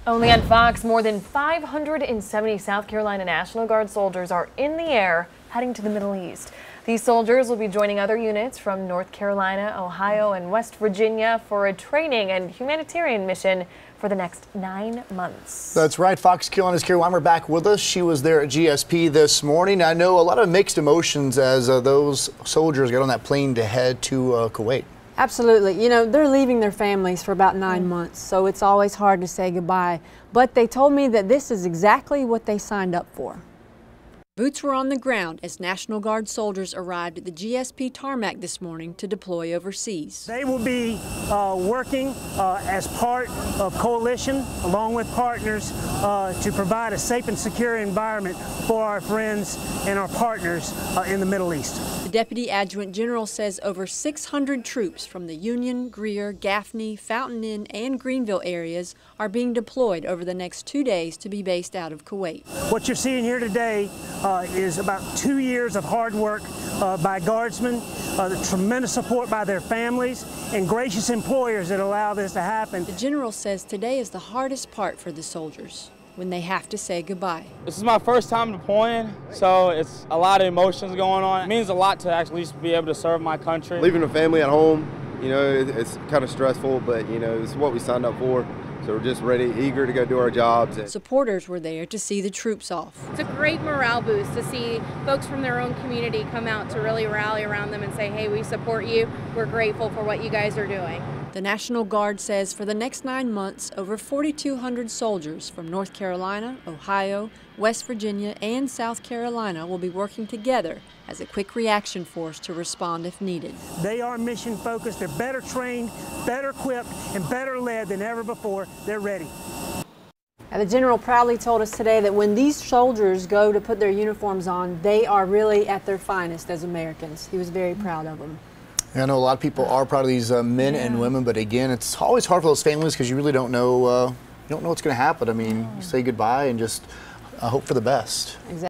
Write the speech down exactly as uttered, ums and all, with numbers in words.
Only on Fox, more than five hundred seventy South Carolina National Guard soldiers are in the air heading to the Middle East. These soldiers will be joining other units from North Carolina, Ohio, and West Virginia for a training and humanitarian mission for the next nine months. That's right. Fox Carolina's Carrie Weimer back with us. She was there at G S P this morning. I know a lot of mixed emotions as uh, those soldiers got on that plane to head to uh, Kuwait. Absolutely. You know, they're leaving their families for about nine months, so it's always hard to say goodbye. But they told me that this is exactly what they signed up for. Boots were on the ground as National Guard soldiers arrived at the G S P tarmac this morning to deploy overseas. They will be uh, working uh, as part of coalition along with partners uh, to provide a safe and secure environment for our friends and our partners uh, in the Middle East. The Deputy Adjutant General says over six hundred troops from the Union, Greer, Gaffney, Fountain Inn, and Greenville areas are being deployed over the next two days to be based out of Kuwait. What you're seeing here today uh, is about two years of hard work uh, by Guardsmen, uh, the tremendous support by their families, and gracious employers that allow this to happen. The General says today is the hardest part for the soldiers, when they have to say goodbye. This is my first time deploying, so it's a lot of emotions going on. It means a lot to actually be able to serve my country. Leaving a family at home, you know, it's kind of stressful, but you know, it's what we signed up for. So we're just ready, eager to go do our jobs. Supporters were there to see the troops off. It's a great morale boost to see folks from their own community come out to really rally around them and say, hey, we support you. We're grateful for what you guys are doing. The National Guard says for the next nine months, over forty-two hundred soldiers from North Carolina, Ohio, West Virginia, and South Carolina will be working together as a quick reaction force to respond if needed. They are mission focused, they're better trained, better equipped, and better led than ever before. They're ready. Now, the General proudly told us today that when these soldiers go to put their uniforms on, they are really at their finest as Americans. He was very proud of them. I know a lot of people are proud of these uh, men yeah. and women, but again, it's always hard for those families because you really don't know, uh, you don't know what's going to happen. I mean, you say goodbye and just uh, hope for the best. Exactly.